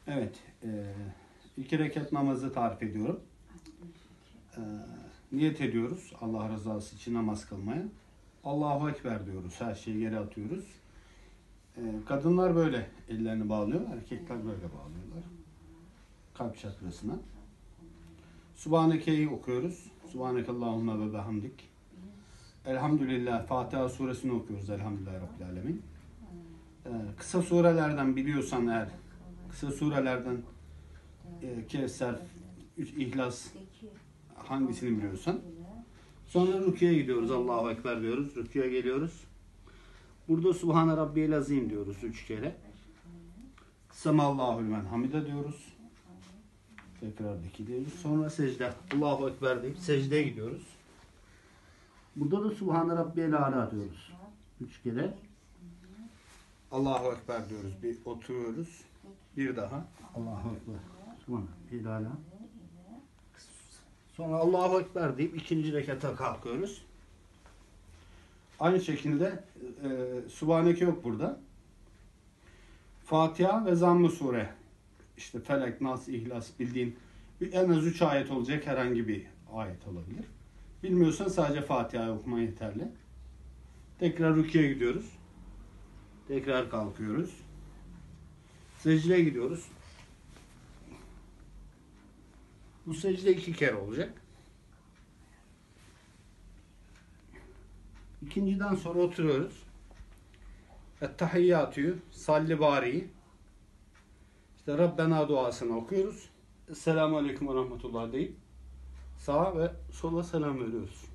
Evet, 2 rekat namazı tarif ediyorum. Niyet ediyoruz Allah rızası için namaz kılmaya. Allahu Ekber diyoruz, her şeyi geri atıyoruz. Kadınlar böyle ellerini bağlıyor, erkekler böyle bağlıyorlar. Kalp çakrasına. Subhaneke'yi okuyoruz. Subhanekallahumma ve bihamdik. Elhamdülillah, Fatiha suresini okuyoruz. Elhamdülillah Rabbil Alemin. Kısa surelerden biliyorsan eğer, kısa surelerden Kevser, İhlas hangisini biliyorsan. Sonra rüküye gidiyoruz. Allahu Ekber diyoruz. Rüküye geliyoruz. Burada Subhane Rabbiyel Azim diyoruz 3 kere. Semallahu limen hamide diyoruz. Tekrar 2 diyoruz. Sonra secde. Allahu Ekber deyip secdeye gidiyoruz. Burada da Subhane Rabbiyel Ala diyoruz. 3 kere. Allahu Ekber diyoruz. Bir oturuyoruz. Bir daha. Allahu Ekber. Subhane Rabbiyel Ala. Sonra Allahu Ekber deyip 2. rekata kalkıyoruz. Aynı şekilde Subhaneke yok burada. Fatiha ve Zamm-ı Sure. İşte Felek, Nas, İhlas bildiğin en az 3 ayet olacak herhangi bir ayet olabilir. Bilmiyorsan sadece Fatiha okuma yeterli. Tekrar rüküye gidiyoruz. Tekrar kalkıyoruz. Secdeye gidiyoruz. Bu secde 2 kere olacak. İkinciden sonra oturuyoruz. Ettehiyyatü'yü, salli bari'yi, işte Rabbena duasını okuyoruz. Esselamu Aleyküm ve Rahmetullah deyip sağa ve sola selam veriyoruz.